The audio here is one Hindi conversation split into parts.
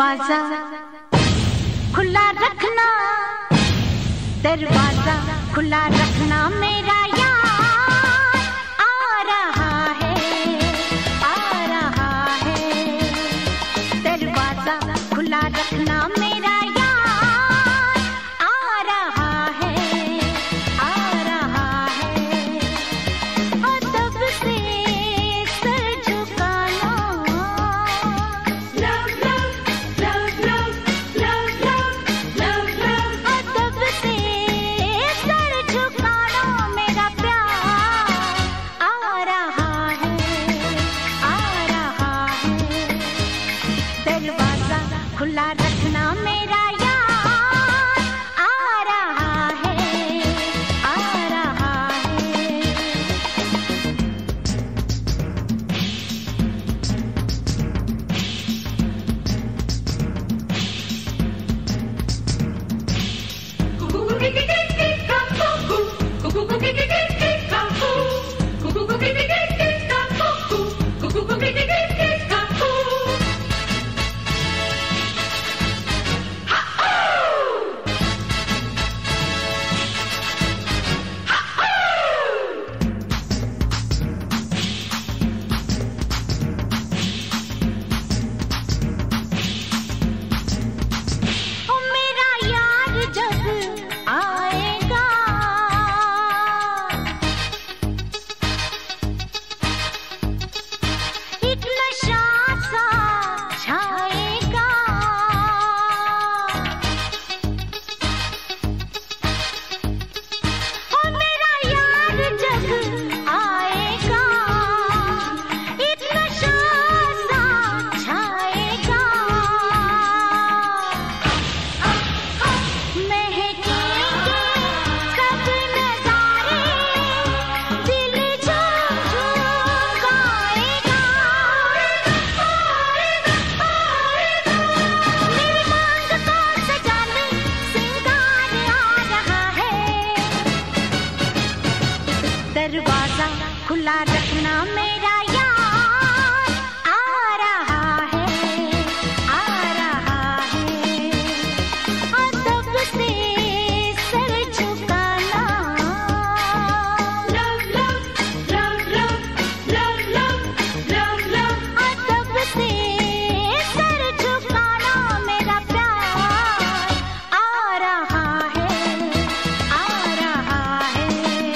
दरवाजा खुला रखना, दरवाजा खुला रखना, मेरा यार आ रहा है, आ रहा है। दरवाजा खुला रखना, मेरा यार आ रहा है, आ रहा है। और तब से सर झुकाना, love love love love love love love love. और तब से सर झुकाना, मेरा प्यार आ रहा है, आ रहा है। दरवाजा खुला रखना, मेरा यार आ रहा है, आ रहा है। ओ मेरा यार जब आएगा, एक नशा सा छाएगा। ओ मेरा यार जब आएगा, एक नशा सा छाएगा। महकेंगे सब नज़ारे, दिल झूम झूम गाएगा। मेरी मांग को सजाने सिंगार आ रहा है। दरवाजा खुला रखना, मेरा यार आ रहा है, आ रहा है। और तब से सर झुकाना, love love love love love love love. और तब से सर झुकाना, मेरा प्यार आ रहा है, आ रहा है।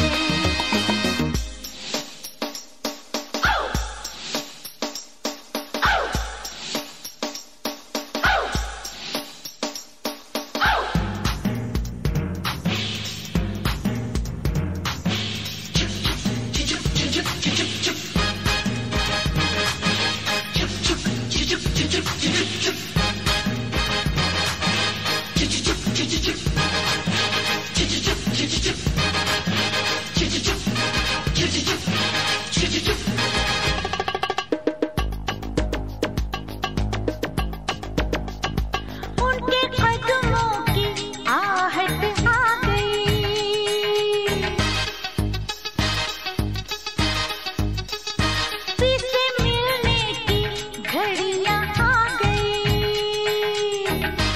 उनके कदमों की आहट आ गई, फिर से मिलने की घड़ियां आ गई।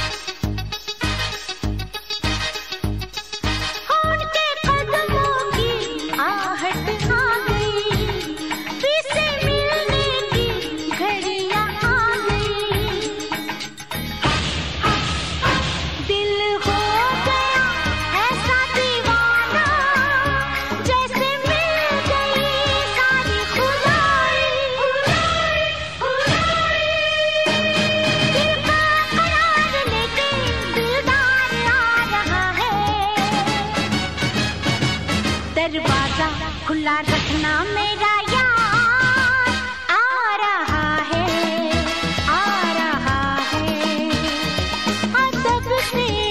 उनके कदमों की आहट आ गई, फिर से मिलने की घड़ियां आ गई। दिल हो गया ऐसा दीवाना, जैसे मिल गई सारी खुदाई। दिल का करार लेके दिलदार आ रहा है। दरवाजा खुला रखना, मेरा यार आ रहा है, आ रहा है। और तब से